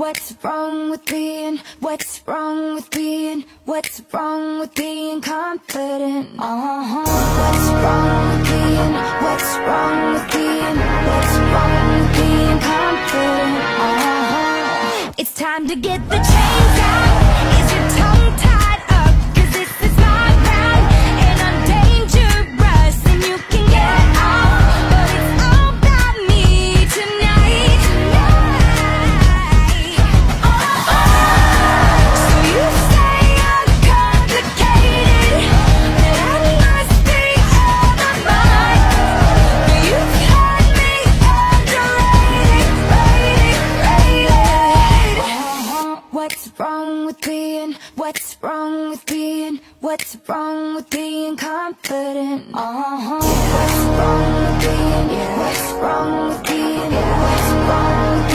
What's wrong with being, what's wrong with being, what's wrong with being confident? What's wrong with being, what's wrong with being, what's wrong with being confident? It's time to get the chains out. Is your tongue tied up? 'Cause this is my round, and I'm dangerous, and you can get out, but it's all about me tonight. So you say I'm complicated, that I must be out of mind, but you've got me underrated, What's wrong with being, what's wrong with being, what's wrong with being confident? What's wrong with being, what's wrong with being, what's wrong with being